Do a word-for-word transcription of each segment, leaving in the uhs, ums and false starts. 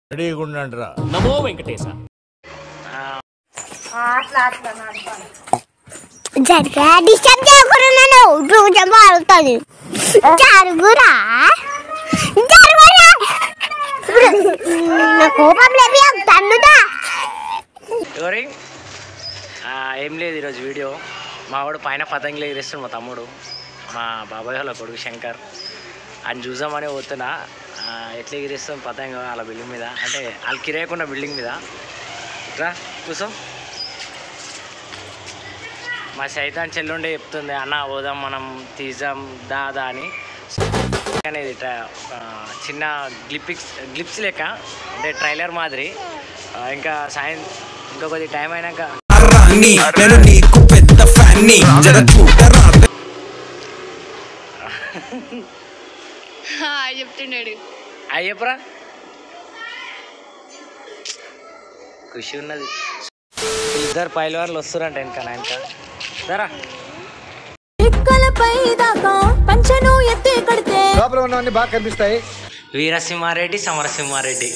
రెడీగా ఉండండిరా. నమో వెంకటేశ. జరగా డిస్టర్బ్ చేయకూడదు రోజు మారుతుంది జరుగురా జరుగురా నా కోపం లేవి తన్నుదా ఎవరి ఏం లేదు ఈరోజు వీడియో మా వాడు పైన పతంగిలు ఎగిరిస్తాడు మా తమ్ముడు మా బాబాయ్ వాళ్ళ కొడుకు శంకర్ ఆయన చూసామని పోతున్నా ఎట్లా ఎగిరిస్తాం పతంగ వాళ్ళ బిల్డింగ్ మీద అంటే వాళ్ళు కిరాయకున్న బిల్డింగ్ మీద ఇట్లా చూసాం మా సైతాన్ చెల్లుండే చెప్తుంది అన్న పోదాం మనం తీసాం దాదా అని అనేది చిన్న గ్లిపిక్స్ గ్లిప్స్ లెక్క అంటే ట్రైలర్ మాదిరి ఇంకా సాయం ఇంకా కొద్ది టైం అయినాక చెప్తున్నాడు అయ్యప్పరా ఖుషి ఉన్నది ఇద్దరు పైలవాన్లు వస్తారంట ఇంకా నాయనక దరా బాగా కనిపిస్తాయి వీరసింహారెడ్డి సమరసింహారెడ్డి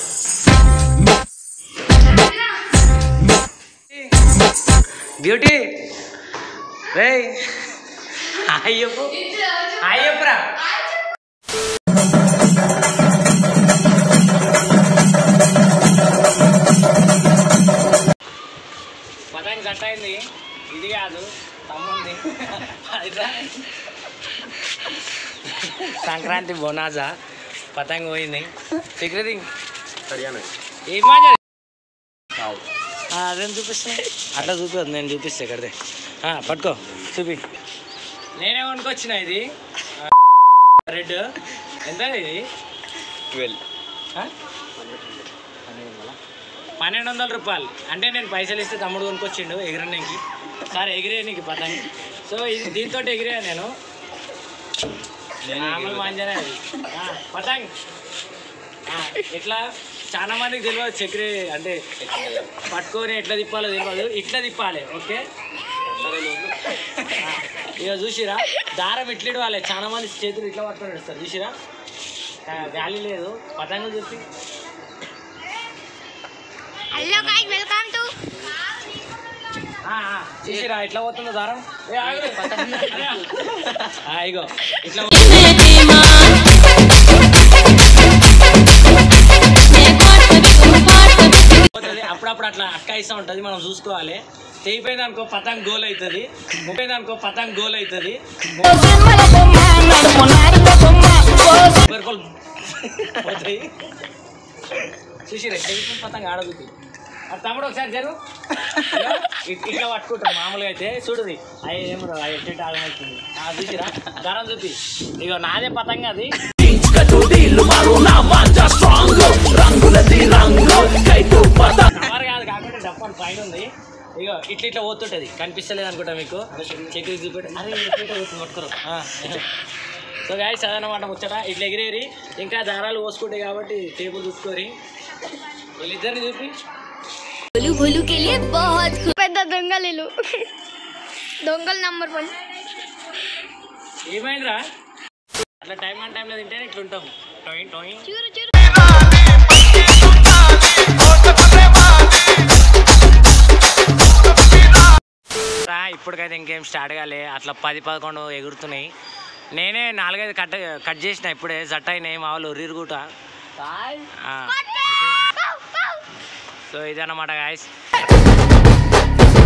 బ్యూటీ రే అయ్యప్పు అయ్యప్పరా పతంగి కట్ అయింది ఇది కాదు తమ్ముంది సంక్రాంతి బోనాజా పతంగి పోయింది సిగ్రది ఏమా అదేం చూపిస్తున్నా అట్లా చూపిద్దు నేను చూపిస్తే ఇక్కడదే పట్టుకో చూపి నేనే కొనుకొచ్చిన ఇది రెడ్ ఎంత ఇది ట్వెల్వ్ పన్నెండు వందల రూపాయలు అంటే నేను పైసలు ఇస్తే తమ్ముడు కొనుక్కొచ్చిండు ఎగిరడానికి సార్ ఎగిరే నీకు పతంగి సో ఇది దీంతో ఎగిరా నేను మామూలు మంజనే అది పతంగ్ ఇట్లా చాలా మందికి తెలియదు చక్కెర అంటే పట్టుకొని ఎట్లా తిప్పాలో తెలియదు ఇట్లా తిప్పాలి ఓకే ఇక చూసిరా దారం ఇట్లా ఇవ్వాలి చాలా మంది చేతులు ఇట్లా పట్టుకొని ఇస్తారు చూసిరా వ్యాలీ లేదు పతంగ చూసి హలో గైస్ వెల్కమ్ టు చూసిరా ఇట్లా పోతుందో దారం ఇగో ఇట్లా అప్పుడప్పుడు అట్లా అక్కాయిస్తూ ఉంటుంది మనం చూసుకోవాలి తెగిపోయింది అనుకో పతంగ్ గోల్ అవుతుంది ముప్పైంది అనుకో పతంగ్ గోల్ అవుతుంది పోతాయి చూసిరా తెగిపోయిన పతంగ్ ఆడదుతుంది అది తమ్ముడు ఒకసారి జరుగు ఇట్లా పట్టుకుంటాం మామూలుగా అయితే చూడుది అవి ఏమో అవి ఎట్టి ఆగమవుతుంది చూసిరా దారం చూపి ఇగో నాదే పతంగ అది కాదు కాకుండా డప్పాలు పైన ఉంది ఇగో ఇట్లా ఇట్లా పోతుంటుంది కనిపిస్తలేదు అనుకుంటా మీకు చెక్కి చూపెట్టి అరే ఇట్లా పోతుంది పట్టుకోరు సో గాయస్ చదవనమాట ముచ్చట ఇట్లా ఎగిరేరి ఇంకా దారాలు పోసుకుంటాయి కాబట్టి టేబుల్ చూసుకోరి వీళ్ళిద్దరిని చూపి పెద్ద దొంగలు దొంగల నంబర్ వన్ ఏమైందిరా అట్లా టైం అండ్ టైంలో తింటేనే ఇట్లా ఉంటాం టోయింగ్ టోయింగ్ ఇప్పటికైతే ఇంకేం స్టార్ట్ కాలే అట్లా పది పదకొండు ఎగురుతున్నాయి నేనే నాలుగైదు కట్ కట్ చేసిన ఇప్పుడే జట్ అయినాయి మా వాళ్ళు రిరుగుట సో ఇదన్నమాట గాయస్